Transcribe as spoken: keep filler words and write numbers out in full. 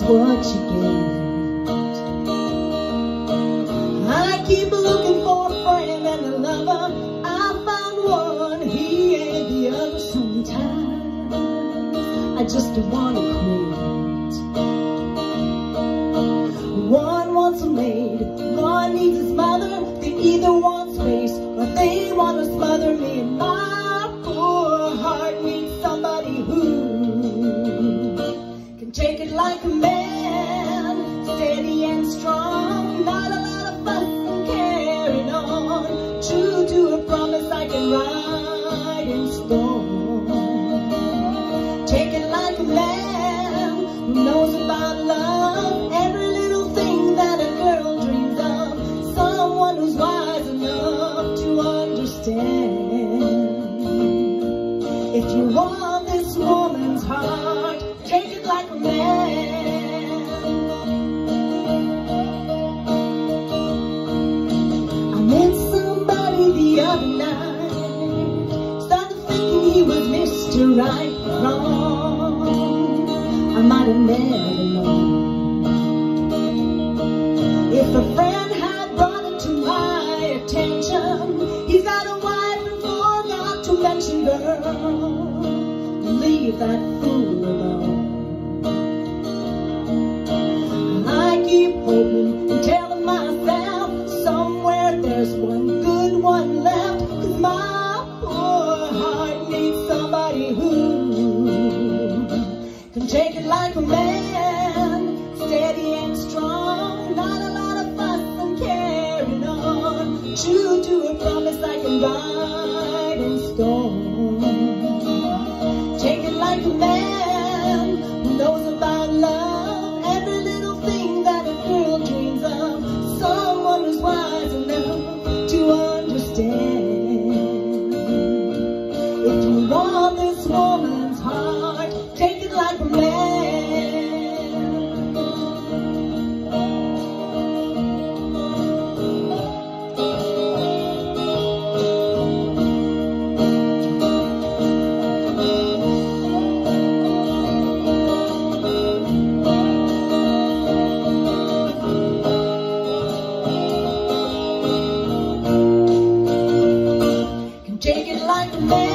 what you get. I keep looking for a friend and a lover. I found one, he ain't the other. Sometimes I just don't wanna quit. One wants a maid, one needs his mother. They either want space or they wanna smother me. And my poor heart needs somebody who can take it like a man, steady and strong, not a lot of fuss and carrying on. True to a promise I can write in stone. Take it like a man who knows about love, every little thing that a girl dreams of. Someone who's wise enough to understand. If you want this woman's heart, take it like a man. I met somebody the other night, started thinking he was Mister Right or Wrong. I might have never known. If a friend had brought it to my attention, he's got a wife and forgot to mention, girl, leave that fool alone. I keep hoping and telling myself somewhere there's one good one left. Cause my poor heart needs somebody who can take it like a man, steady and strong, not a lot of fuss and carrying on. True to a promise I can write in stone. Take it like a man who knows about love, every little thing that a girl dreams of. Someone who's wise enough to understand. If you want this woman's heart, take it like a man. Take it like a man.